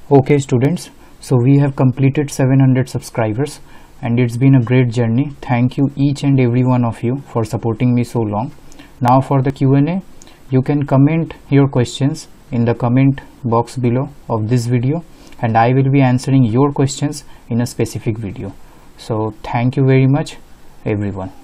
Okay students, so we have completed 700 subscribers and it's been a great journey. Thank you each and every one of you for supporting me so long. Now for the Q&A, you can comment your questions in the comment box below of this video and I will be answering your questions in a specific video. So thank you very much everyone.